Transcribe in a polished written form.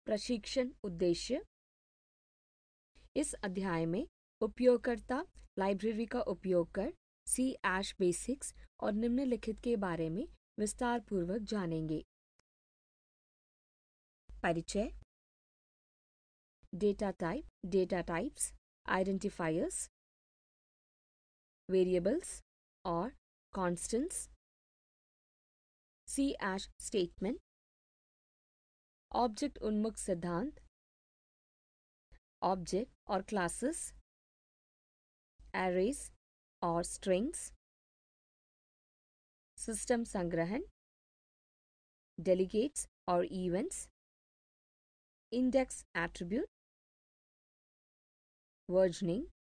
प्रशिक्षण उद्देश्य। इस अध्याय में उपयोगकर्ता लाइब्रेरी का उपयोग कर C# बेसिक्स और निम्नलिखित के बारे में विस्तार पूर्वक जानेंगे। परिचय, data type, data types, identifiers, variables और कॉन्स्टेंट्स, C# स्टेटमेंट, ऑब्जेक्ट उन्मुख सिद्धांत, ऑब्जेक्ट और क्लासेस, एरेज और स्ट्रिंग्स, सिस्टम संग्रहण, डेलीगेट्स और इवेंट्स, इंडेक्स एट्रीब्यूट, वर्जनिंग,